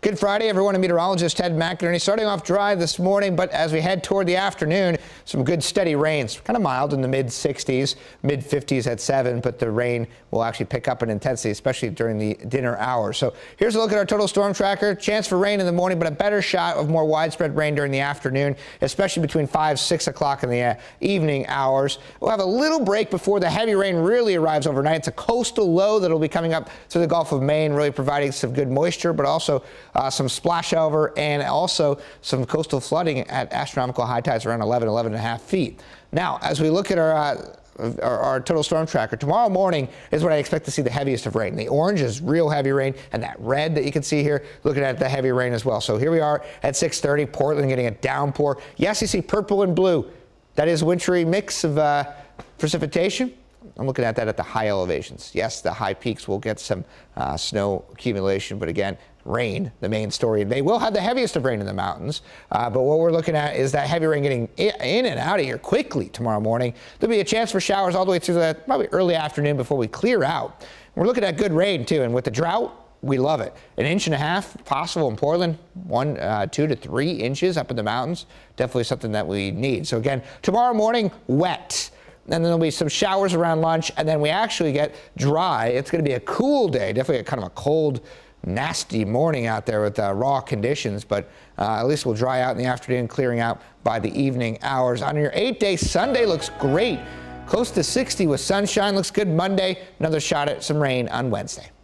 Good Friday, everyone. Meteorologist Ted McInerney. Starting off dry this morning, but as we head toward the afternoon, some good steady rains. Kind of mild in the mid-60s, mid-50s at 7, but the rain will actually pick up in intensity, especially during the dinner hours. So here's a look at our total storm tracker. Chance for rain in the morning, but a better shot of more widespread rain during the afternoon, especially between 5, 6 o'clock in the evening hours. We'll have a little break before the heavy rain really arrives overnight. It's a coastal low that will be coming up through the Gulf of Maine, really providing some good moisture, but also some splash over and also some coastal flooding at astronomical high tides around 11 and a half feet. Now, as we look at our total storm tracker, tomorrow morning is when I expect to see the heaviest of rain. The orange is real heavy rain, and that red that you can see here, looking at the heavy rain as well. So here we are at 6:30, Portland getting a downpour. Yes, you see purple and blue. That is wintry mix of precipitation. I'm looking at that at the high elevations. Yes, the high peaks will get some snow accumulation, but again, rain, the main story. They will have the heaviest of rain in the mountains, but what we're looking at is that heavy rain getting in and out of here quickly tomorrow morning. There'll be a chance for showers all the way through the probably early afternoon before we clear out. We're looking at good rain too, and with the drought, we love it. 1.5 inches possible in Portland, 2 to 3 inches up in the mountains. Definitely something that we need. So again, tomorrow morning, wet. And then there'll be some showers around lunch, and then we actually get dry. It's going to be a cool day, definitely kind of a cold, nasty morning out there with raw conditions, but at least we'll dry out in the afternoon, clearing out by the evening hours. On your 8-day, Sunday looks great. Close to 60 with sunshine. Looks good Monday. Another shot at some rain on Wednesday.